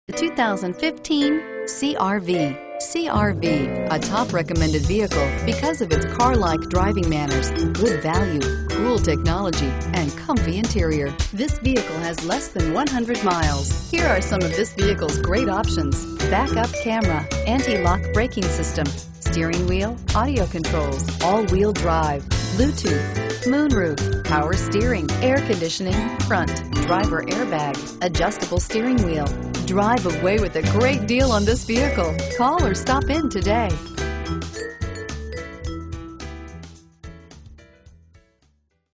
The 2015 CR-V. CR-V, a top recommended vehicle because of its car-like driving manners, good value, cool technology, and comfy interior. This vehicle has less than 100 miles. Here are some of this vehicle's great options: backup camera, anti-lock braking system, steering wheel audio controls, all-wheel drive, Bluetooth, moonroof, power steering, air conditioning, front, driver airbag, adjustable steering wheel. Drive away with a great deal on this vehicle. Call or stop in today.